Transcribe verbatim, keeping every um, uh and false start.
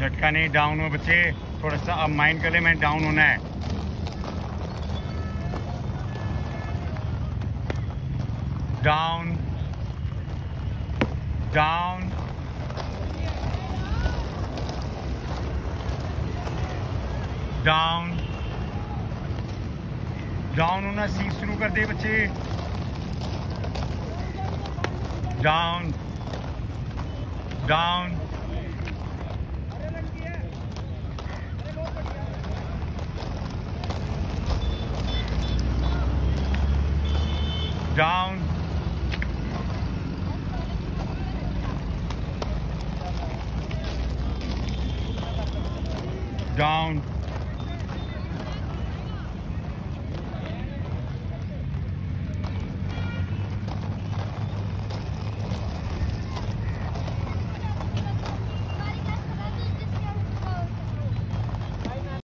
लटका नहीं, डाउन हो बच्चे, थोड़ा सा अब माइंड कर ले, मैं डाउन होना है। डाउन डाउन डाउन डाउन होना सीख शुरू कर दे बच्चे। Down down down down